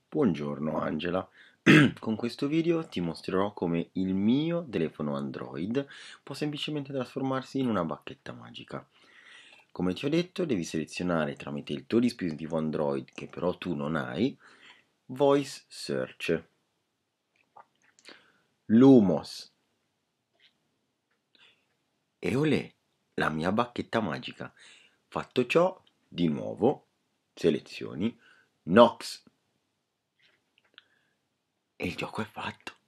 Buongiorno Angela, con questo video ti mostrerò come il mio telefono Android può semplicemente trasformarsi in una bacchetta magica. Come ti ho detto, devi selezionare tramite il tuo dispositivo Android, che però tu non hai, Voice Search, Lumos e olè, la mia bacchetta magica. Fatto ciò, di nuovo, selezioni Nox e il gioco è fatto.